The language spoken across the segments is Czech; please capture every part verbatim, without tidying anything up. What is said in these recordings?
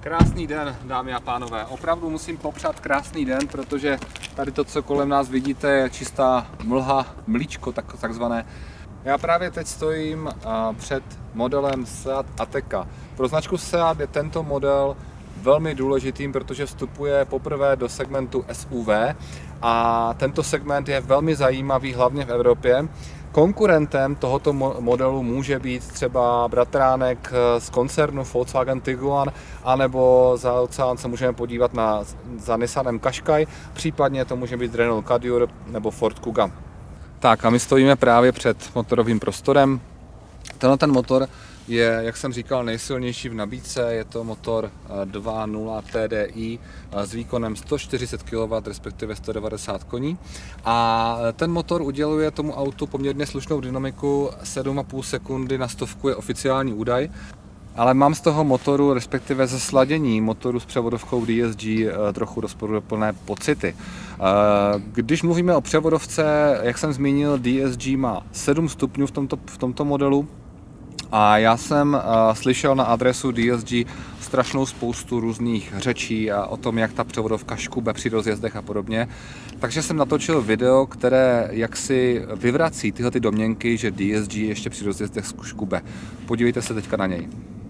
Krásný den, dámy a pánové. Opravdu musím popřát krásný den, protože tady to, co kolem nás vidíte, je čistá mlha, mlíčko tak, takzvané. Já právě teď stojím před modelem Seat Ateca. Pro značku Seat je tento model velmi důležitým, protože vstupuje poprvé do segmentu S U V a tento segment je velmi zajímavý, hlavně v Evropě. Konkurentem tohoto modelu může být třeba bratránek z koncernu Volkswagen Tiguan, anebo za oceán se můžeme podívat na, za Nissanem Qashqai, případně to může být Renault Kadjar nebo Ford Kuga. Tak a my stojíme právě před motorovým prostorem. Tenhle ten motor je, jak jsem říkal, nejsilnější v nabídce. Je to motor dva tečka nula T D I s výkonem sto čtyřicet kilowattů, respektive sto devadesát koní. A ten motor uděluje tomu autu poměrně slušnou dynamiku, sedm a půl sekundy na stovku je oficiální údaj. Ale mám z toho motoru, respektive ze sladění motoru s převodovkou D S G trochu rozporuplné pocity. Když mluvíme o převodovce, jak jsem zmínil, D S G má sedm stupňů v tomto, v tomto modelu. A já jsem uh, slyšel na adresu D S G strašnou spoustu různých řečí a o tom, jak ta převodovka škube při rozjezdech a podobně. Takže jsem natočil video, které jaksi vyvrací tyhle ty domněnky, že D S G ještě při rozjezdech škube. Podívejte se teďka na něj.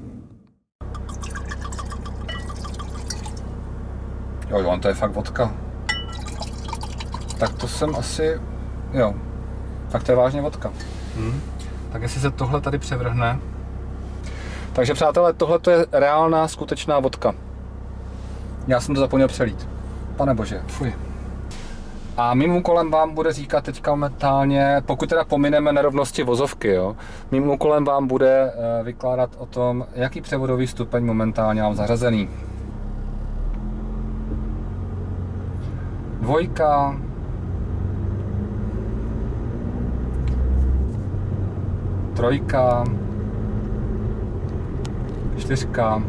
Jo, jo, to je fakt vodka. Tak to jsem asi... Jo, tak to je vážně vodka. Hmm. Tak jestli se tohle tady převrhne. Takže přátelé, tohle je reálná, skutečná vodka. Já jsem to zapomněl přelít. Pane bože, fuj. A mým úkolem vám bude říkat teďka momentálně, pokud teda pomineme nerovnosti vozovky, jo, mým úkolem vám bude vykládat o tom, jaký převodový stupeň momentálně mám zařazený. Dvojka. Trojka, čtyřka,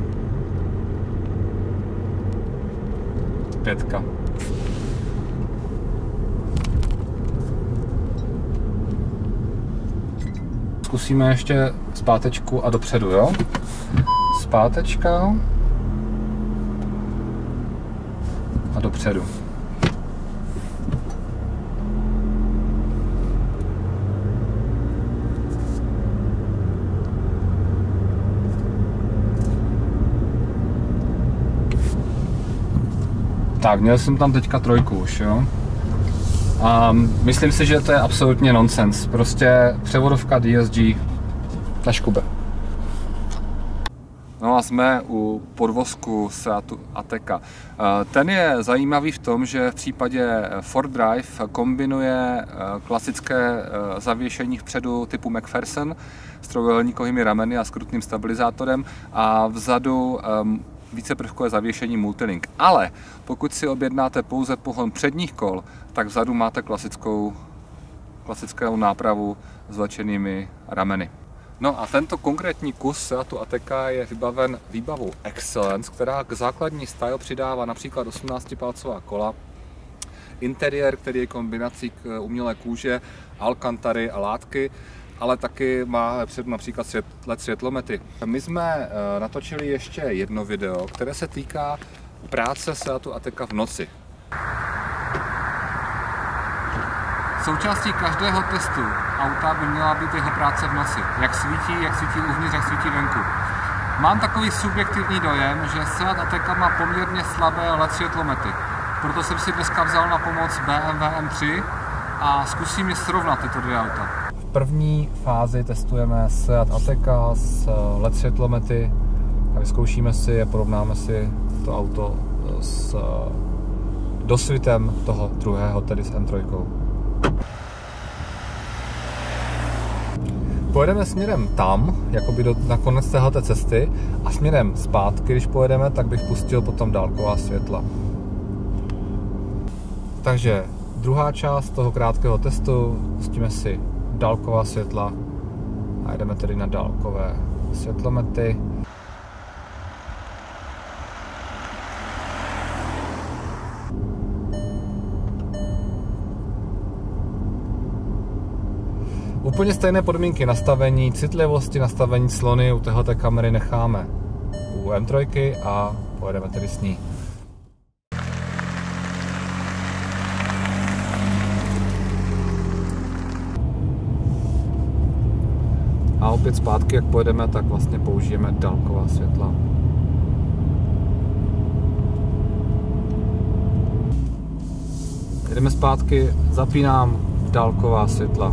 pětka. Zkusíme ještě zpátečku a dopředu, jo? Zpátečka a dopředu. Tak, měl jsem tam teďka trojku už, jo. A myslím si, že to je absolutně nonsens. Prostě převodovka D S G na škube. No a jsme u podvozku Seatu Ateca. Ten je zajímavý v tom, že v případě Ford Drive kombinuje klasické zavěšení vpředu typu McPherson s trojúhelníkovými rameny a skrutným stabilizátorem a vzadu víceprvkové zavěšení Multilink. Ale pokud si objednáte pouze pohon předních kol, tak vzadu máte klasickou, klasickou nápravu s vlečenými rameny. No a tento konkrétní kus Seatu Ateca je vybaven výbavou Excellence, která k základní style přidává například osmnáctipalcová kola, interiér, který je kombinací k umělé kůže, alcantary a látky, ale taky má předu například L E D světlomety. My jsme natočili ještě jedno video, které se týká práce Seatu Ateca v noci. Součástí každého testu auta by měla být jeho práce v noci. Jak svítí, jak svítí uvnitř, jak svítí venku. Mám takový subjektivní dojem, že Seat Ateca má poměrně slabé L E D světlomety. Proto jsem si dneska vzal na pomoc B M W M tři a zkusím je srovnat tyto dvě auta. V první fázi testujeme Seat Ateca s L E D světlomety a vyzkoušíme si a porovnáme si to auto s dosvitem toho druhého, tedy s M tři. Pojedeme směrem tam, jakoby do, na konec téhleté cesty, a směrem zpátky, když pojedeme, tak bych pustil potom dálková světla. Takže druhá část toho krátkého testu, pustíme si dálková světla a jdeme tedy na dálkové světlomety. Úplně stejné podmínky nastavení citlivosti, nastavení clony u téhleté kamery necháme u u M tři a pojedeme tedy s ní. A opět zpátky, jak pojedeme, tak vlastně použijeme dálková světla. Jedeme zpátky, zapínám dálková světla.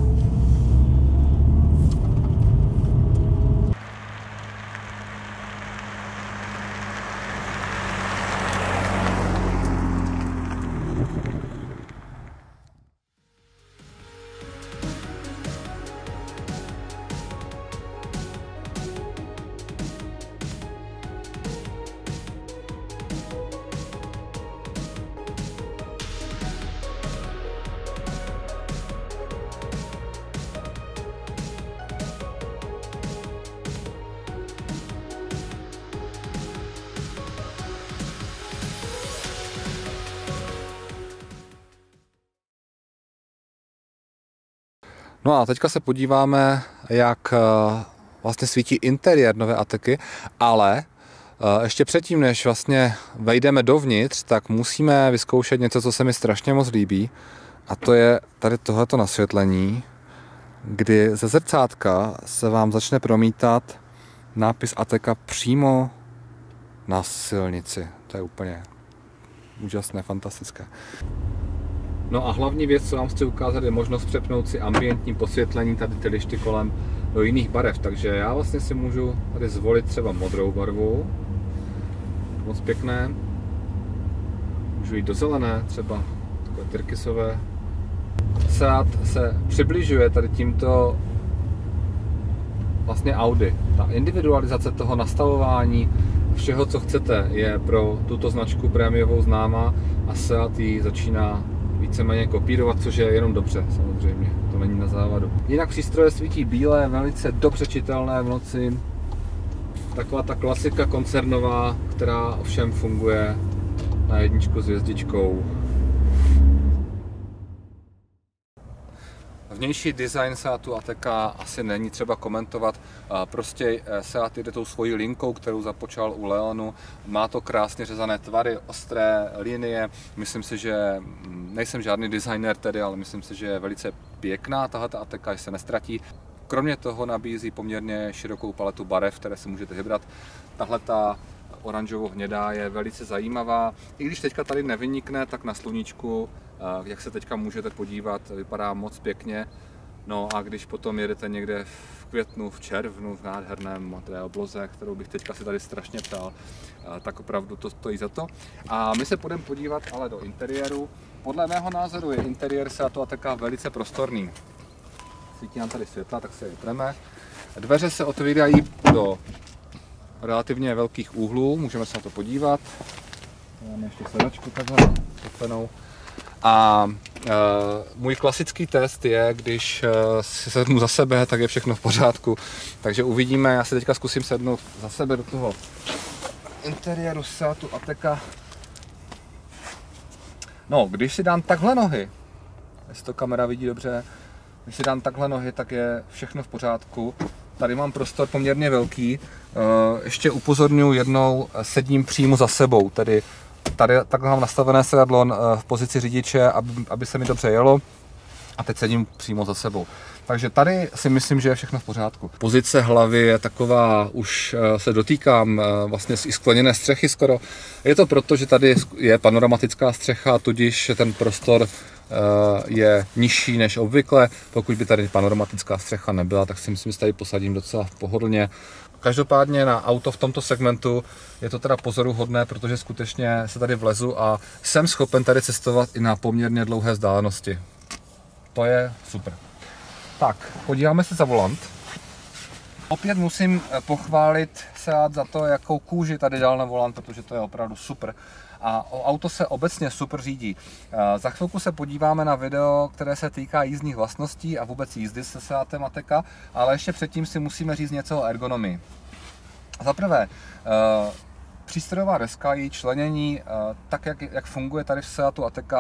No a teďka se podíváme, jak vlastně svítí interiér nové Ateky, ale ještě předtím, než vlastně vejdeme dovnitř, tak musíme vyzkoušet něco, co se mi strašně moc líbí, a to je tady tohleto nasvětlení, kdy ze zrcátka se vám začne promítat nápis Ateka přímo na silnici. To je úplně úžasné, fantastické. No a hlavní věc, co vám chci ukázat, je možnost přepnout si ambientní posvětlení, tady ty lišty kolem, do jiných barev. Takže já vlastně si můžu tady zvolit třeba modrou barvu, moc pěkné. Můžu jít do zelené, třeba takové tyrkysové. Seat se přibližuje tady tímto vlastně Audi. Ta individualizace toho nastavování všeho, co chcete, je pro tuto značku prémiovou známá a Seat ji začíná víceméně kopírovat, což je jenom dobře, samozřejmě, to není na závadu. Jinak přístroje svítí bílé, velice dobře čitelné v noci. Taková ta klasika koncernová, která ovšem funguje na jedničku s hvězdičkou. Vnější design Seatu Ateka asi není třeba komentovat, prostě Seat jde tou svojí linkou, kterou započal u Leonu. Má to krásně řezané tvary, ostré linie, myslím si, že nejsem žádný designer tedy, ale myslím si, že je velice pěkná tahleta Ateka, že se nestratí. Kromě toho nabízí poměrně širokou paletu barev, které si můžete vybrat. Tahleta oranžovo-hnědá je velice zajímavá, i když teďka tady nevynikne, tak na sluníčku, jak se teďka můžete podívat, vypadá moc pěkně. No a když potom jedete někde v květnu, v červnu, v nádherném modré obloze, kterou bych teďka si tady strašně přál, tak opravdu to stojí za to. A my se půjdeme podívat ale do interiéru. Podle mého názoru je interiér Seatu Ateka velice prostorný. Svítí nám tady světla, tak se je vypneme. Dveře se otvírají do relativně velkých úhlů, můžeme se na to podívat. Máme ještě sedačku takhle potlenou. A e, můj klasický test je, když e, si sednu za sebe, tak je všechno v pořádku. Takže uvidíme, já se teďka zkusím sednout za sebe do toho interiéru Seatu Ateka. No, když si dám takhle nohy, jestli to kamera vidí dobře, když si dám takhle nohy, tak je všechno v pořádku. Tady mám prostor poměrně velký. Ještě upozorňuji jednou, sedím přímo za sebou, tedy tady takhle mám nastavené sedadlo v pozici řidiče, aby, aby se mi dobře jelo, a teď sedím přímo za sebou. Takže tady si myslím, že je všechno v pořádku. Pozice hlavy je taková, už se dotýkám vlastně i skleněné střechy skoro. Je to proto, že tady je panoramatická střecha, tudíž ten prostor je nižší než obvykle. Pokud by tady panoramatická střecha nebyla, tak si myslím, že tady posadím docela pohodlně. Každopádně na auto v tomto segmentu je to teda pozoruhodné, protože skutečně se tady vlezu a jsem schopen tady cestovat i na poměrně dlouhé vzdálenosti. To je super. Tak, podíváme se za volant. Opět musím pochválit Seat za to, jakou kůži tady dal na volant, protože to je opravdu super. A auto se obecně super řídí. Za chvilku se podíváme na video, které se týká jízdních vlastností a vůbec jízdy se Seatem Ateka, ale ještě předtím si musíme říct něco o ergonomii. Za prvé, přístrojová deska, její členění, tak jak, jak funguje tady v Seatu Ateka,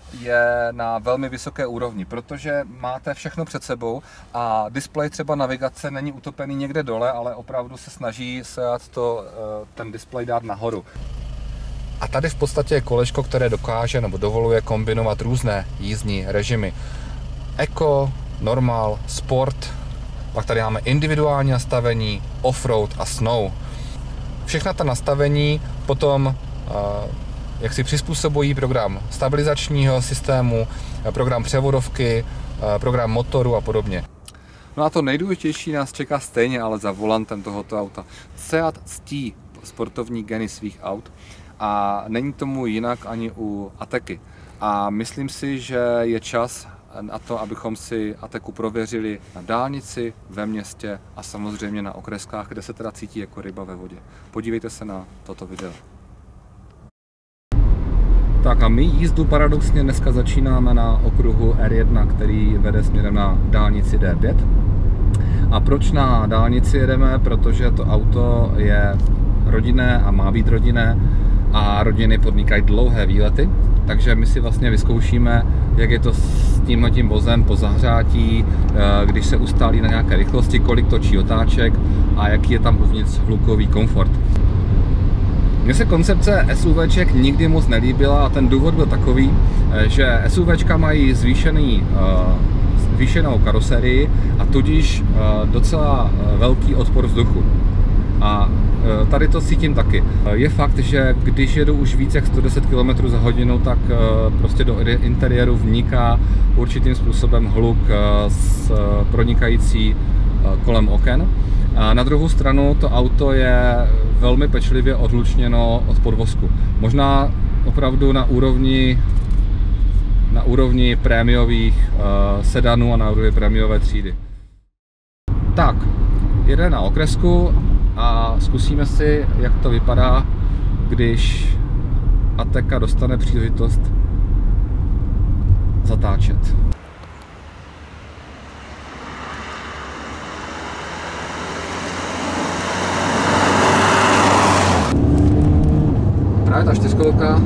je na velmi vysoké úrovni, protože máte všechno před sebou a displej třeba navigace není utopený někde dole, ale opravdu se snaží Seat to, ten displej dát nahoru. A tady v podstatě je kolečko, které dokáže nebo dovoluje kombinovat různé jízdní režimy. Eco, Normal, Sport, pak tady máme individuální nastavení, Offroad a Snow. Všechna ta nastavení potom jak si přizpůsobují program stabilizačního systému, program převodovky, program motoru a podobně. No a to nejdůležitější nás čeká stejně ale za volantem tohoto auta. Seat ctí sportovní geny svých aut a není tomu jinak ani u Ateky. A myslím si, že je čas na to, abychom si Ateku prověřili na dálnici, ve městě a samozřejmě na okreskách, kde se teda cítí jako ryba ve vodě. Podívejte se na toto video. Tak a my jízdu paradoxně dneska začínáme na okruhu R jedna, který vede směrem na dálnici D pět. A proč na dálnici jedeme? Protože to auto je rodinné a má být rodinné a rodiny podnikají dlouhé výlety. Takže my si vlastně vyzkoušíme, jak je to s tímhletím vozem po zahřátí, když se ustálí na nějaké rychlosti, kolik točí otáček a jaký je tam uvnitř hlukový komfort. Mně se koncepce SUVček nikdy moc nelíbila a ten důvod byl takový, že SUVčka mají zvýšený, zvýšenou karoserii a tudíž docela velký odpor vzduchu. A tady to cítím taky. Je fakt, že když jedu už víc jak sto deset kilometrů za hodinu, tak prostě do interiéru vniká určitým způsobem hluk pronikající kolem oken. A na druhou stranu to auto je velmi pečlivě odlučněno od podvozku. Možná opravdu na úrovni, na úrovni prémiových uh, sedanů a na úrovni prémiové třídy. Tak, jede na okresku a zkusíme si, jak to vypadá, když Ateka dostane příležitost zatáčet. Právě ta čtyřkolka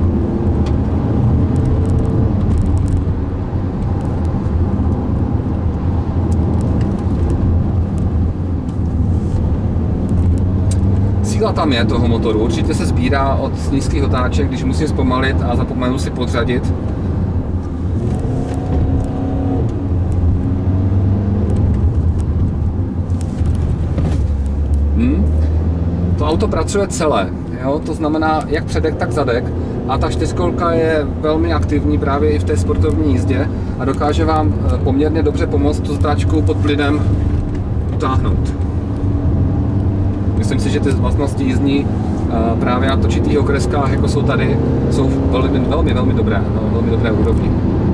síla tam je toho motoru, určitě se sbírá od nízkých otáček, když musím zpomalit a zapomenu si podřadit. Hmm. To auto pracuje celé. Jo, to znamená jak předek, tak zadek a ta čtyřkolka je velmi aktivní právě i v té sportovní jízdě a dokáže vám poměrně dobře pomoct tu zatáčku pod plynem utáhnout. Myslím si, že ty vlastnosti jízdní právě na točitých okreskách, jako jsou tady, jsou velmi, velmi, velmi dobré, no, velmi dobré úrovni.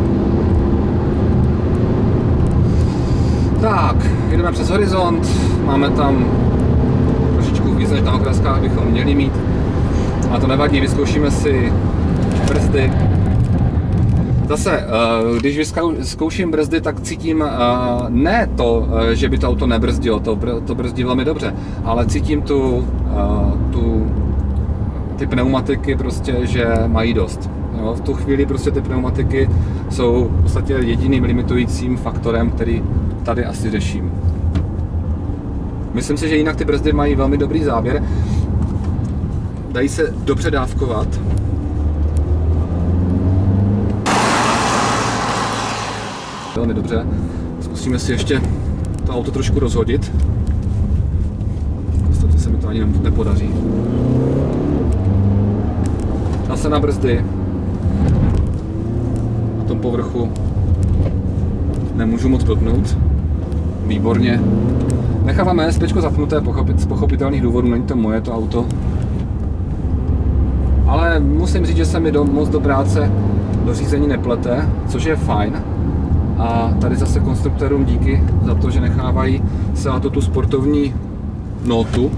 Tak, jdeme přes horizont, máme tam trošičku víc než na okreskách bychom měli mít. A to nevadí, vyzkoušíme si brzdy. Zase, když vyzkouším brzdy, tak cítím ne to, že by to auto nebrzdilo, to, to brzdí velmi dobře, ale cítím tu, tu, ty pneumatiky prostě, že mají dost. Jo, v tu chvíli prostě ty pneumatiky jsou v podstatě jediným limitujícím faktorem, který tady asi řeším. Myslím si, že jinak ty brzdy mají velmi dobrý záběr. Dají se dobře dávkovat. Velmi dobře. Zkusíme si ještě to auto trošku rozhodit. V podstatě se mi to ani nepodaří. Zase na brzdy. Na tom povrchu nemůžu moc blbnout. Výborně. Necháváme ESPčko zapnuté pochopit, z pochopitelných důvodů, není to moje to auto. Ale musím říct, že se mi do, moc do práce do řízení neplete, což je fajn. A tady zase konstruktorům díky za to, že nechávají se na to tu sportovní notu.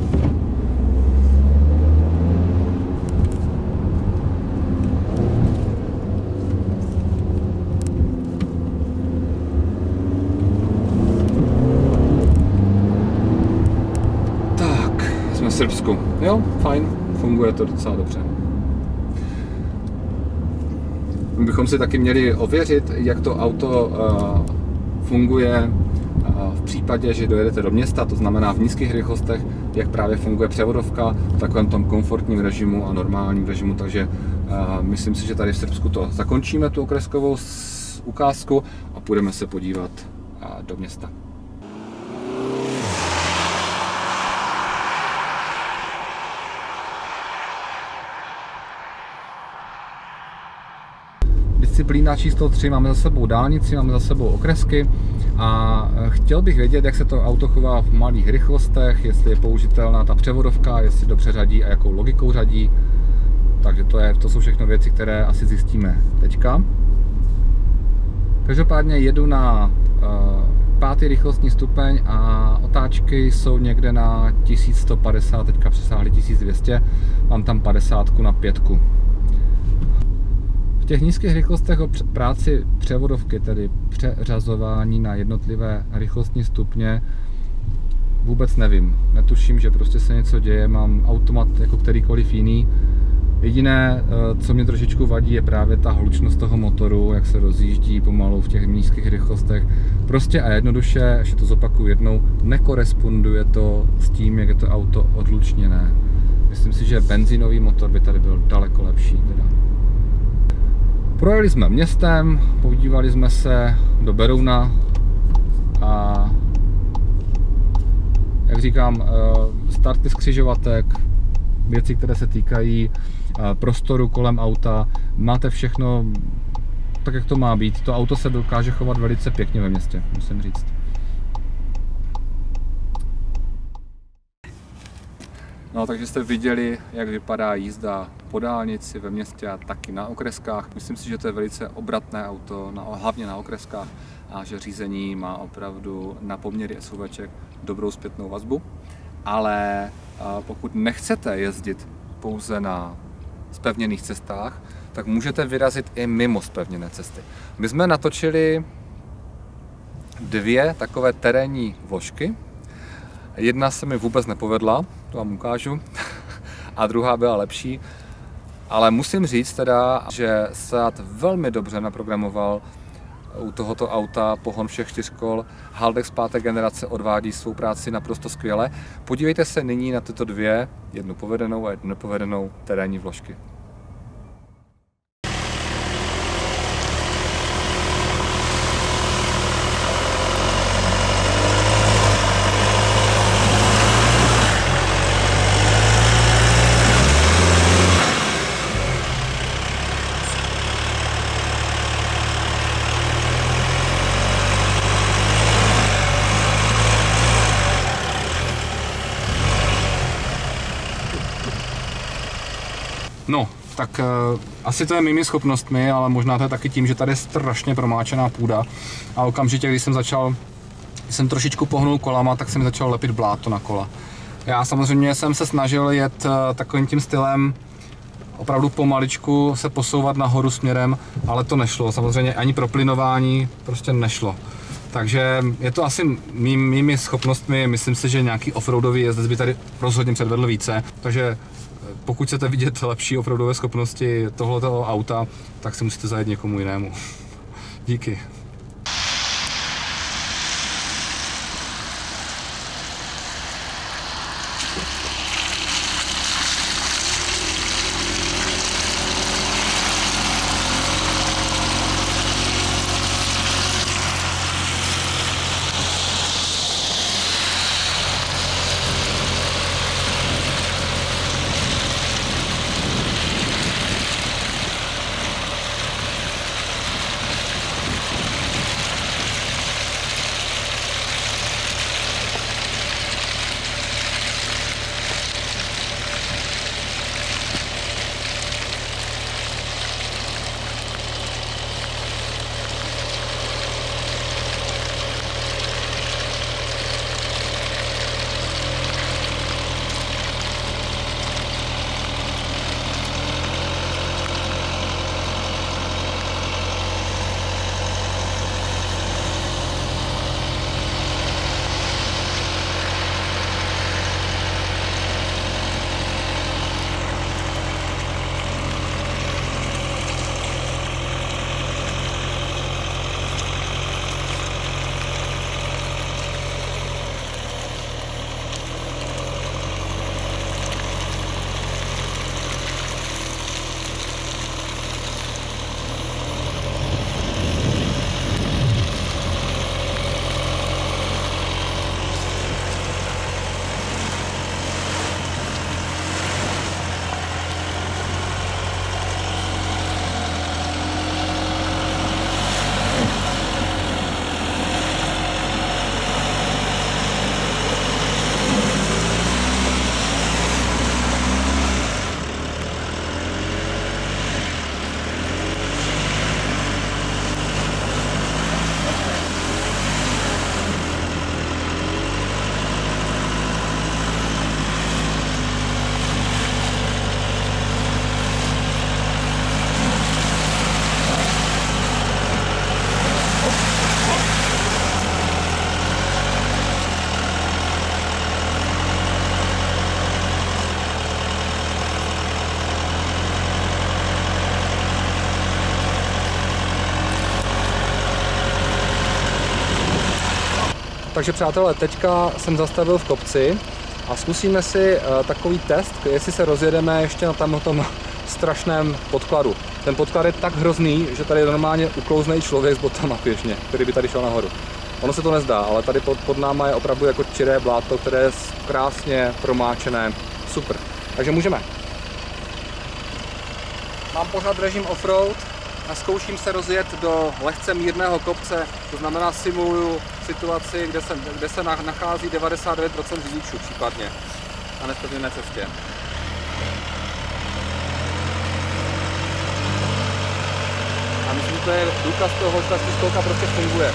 Tak, jsme v Srbsku. Jo, fajn, funguje to docela dobře. My bychom si taky měli ověřit, jak to auto funguje v případě, že dojedete do města, to znamená v nízkých rychlostech, jak právě funguje převodovka v takovém tom komfortním režimu a normálním režimu, takže myslím si, že tady v Srbsku to zakončíme, tu okreskovou ukázku, a půjdeme se podívat do města. Disciplína číslo tři, máme za sebou dálnici, máme za sebou okresky a chtěl bych vědět, jak se to auto chová v malých rychlostech, jestli je použitelná ta převodovka, jestli dobře řadí a jakou logikou řadí. Takže to, je, to jsou všechno věci, které asi zjistíme teďka. Každopádně jedu na uh, pátý rychlostní stupeň a otáčky jsou někde na tisíc sto padesát, teďka přesáhly tisíc dvě stě, mám tam padesátku na pětku. V těch nízkých rychlostech o práci převodovky, tedy přeřazování na jednotlivé rychlostní stupně, vůbec nevím. Netuším, že prostě se něco děje, mám automat jako kterýkoliv jiný. Jediné, co mě trošičku vadí, je právě ta hlučnost toho motoru, jak se rozjíždí pomalu v těch nízkých rychlostech. Prostě a jednoduše, ještě to zopakuju jednou, nekoresponduje to s tím, jak je to auto odlučněné. Myslím si, že benzínový motor by tady byl daleko lepší. Teda. Projeli jsme městem, podívali jsme se do Berouna a jak říkám, starty z křižovatek, věci, které se týkají prostoru kolem auta, máte všechno tak, jak to má být. To auto se dokáže chovat velice pěkně ve městě, musím říct. No, takže jste viděli, jak vypadá jízda po dálnici ve městě a taky na okreskách. Myslím si, že to je velice obratné auto, na, hlavně na okreskách, a že řízení má opravdu na poměry SUVček dobrou zpětnou vazbu. Ale pokud nechcete jezdit pouze na zpevněných cestách, tak můžete vyrazit i mimo zpevněné cesty. My jsme natočili dvě takové terénní vložky. Jedna se mi vůbec nepovedla, to vám ukážu, a druhá byla lepší. Ale musím říct teda, že Seat velmi dobře naprogramoval u tohoto auta pohon všech čtyř kol. Haldex páté generace odvádí svou práci naprosto skvěle. Podívejte se nyní na tyto dvě, jednu povedenou a jednu nepovedenou terénní vložky. No, tak uh, asi to je mými schopnostmi, ale možná to je taky tím, že tady je strašně promáčená půda a okamžitě, když jsem začal, když jsem trošičku pohnul kolama, tak jsem začal lepit bláto na kola. Já samozřejmě jsem se snažil jet uh, takovým tím stylem, opravdu pomaličku se posouvat nahoru směrem, ale to nešlo. Samozřejmě ani pro plynování prostě nešlo. Takže je to asi mý, mými schopnostmi, myslím si, že nějaký offroadový jezdec by tady rozhodně předvedl více. Takže pokud chcete vidět lepší offroadové schopnosti tohoto auta, tak si musíte zajet někomu jinému. Díky. Takže přátelé, teďka jsem zastavil v kopci a zkusíme si uh, takový test, jestli se rozjedeme ještě na tam tom strašném podkladu. Ten podklad je tak hrozný, že tady je normálně uklouznej člověk s botama pěšně, který by tady šel nahoru. Ono se to nezdá, ale tady pod, pod náma je opravdu jako čiré bláto, které je krásně promáčené. Super. Takže můžeme. Mám pořád režim offroad a zkouším se rozjet do lehce mírného kopce, to znamená simuluju situaci, kde se, kde se nachází devadesát devět procent řidičů případně na nezpevněné cestě. A myslím, že to je důkaz toho, že ta čtyřkolka prostě funguje.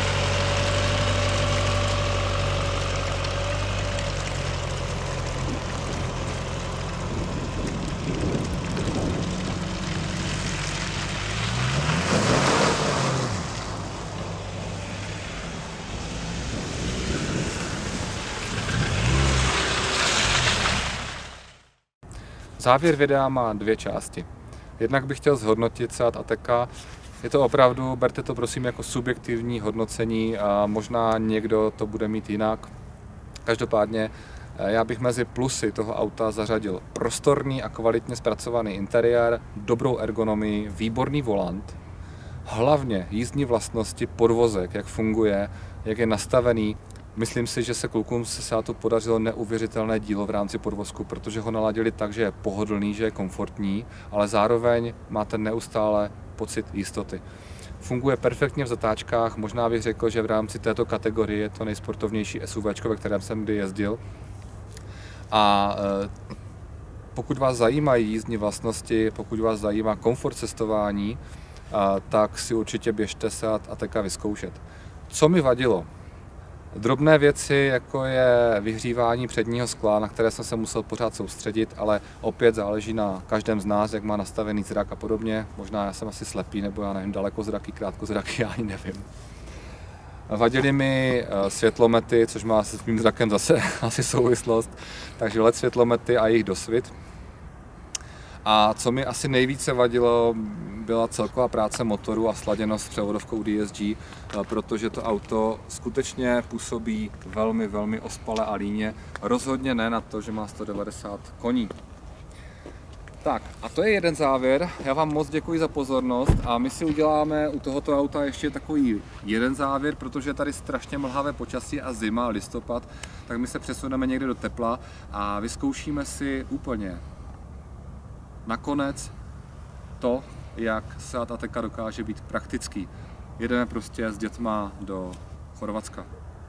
Závěr videa má dvě části. Jednak bych chtěl zhodnotit Seat Ateca. Je to opravdu, berte to prosím jako subjektivní hodnocení a možná někdo to bude mít jinak. Každopádně já bych mezi plusy toho auta zařadil prostorný a kvalitně zpracovaný interiér, dobrou ergonomii, výborný volant, hlavně jízdní vlastnosti, podvozek, jak funguje, jak je nastavený. Myslím si, že se klukům se Seatu podařilo neuvěřitelné dílo v rámci podvozku, protože ho naladili tak, že je pohodlný, že je komfortní, ale zároveň máte neustále pocit jistoty. Funguje perfektně v zatáčkách, možná bych řekl, že v rámci této kategorie je to nejsportovnější SUVčko, ve kterém jsem kdy jezdil. A pokud vás zajímají jízdní vlastnosti, pokud vás zajímá komfort cestování, tak si určitě běžte Seat Ateca vyzkoušet. Co mi vadilo? Drobné věci, jako je vyhřívání předního skla, na které jsem se musel pořád soustředit, ale opět záleží na každém z nás, jak má nastavený zrak a podobně. Možná já jsem asi slepý, nebo já nevím, dalekozraký, krátkozraký, já ani nevím. Vadily mi světlomety, což má se s mým zrakem zase asi souvislost, takže el é dé světlomety a jejich dosvit. A co mi asi nejvíce vadilo, byla celková práce motoru a sladěnost s převodovkou D S G, protože to auto skutečně působí velmi, velmi ospale a líně. Rozhodně ne na to, že má sto devadesát koní. Tak a to je jeden závěr. Já vám moc děkuji za pozornost a my si uděláme u tohoto auta ještě takový jeden závěr, protože je tady strašně mlhavé počasí a zima, listopad, tak my se přesuneme někde do tepla a vyzkoušíme si úplně nakonec to, jak Seat Ateca dokáže být praktický. Jedeme prostě s dětma do Chorvatska.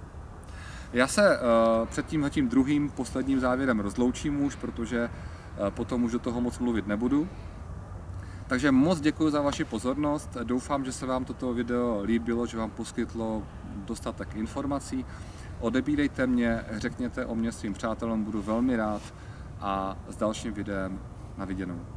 Já se uh, před tímhletím druhým posledním závěrem rozloučím už, protože uh, potom už do toho moc mluvit nebudu. Takže moc děkuji za vaši pozornost. Doufám, že se vám toto video líbilo, že vám poskytlo dostatek informací. Odebírejte mě, řekněte o mě svým přátelům, budu velmi rád a s dalším videem na viděnou.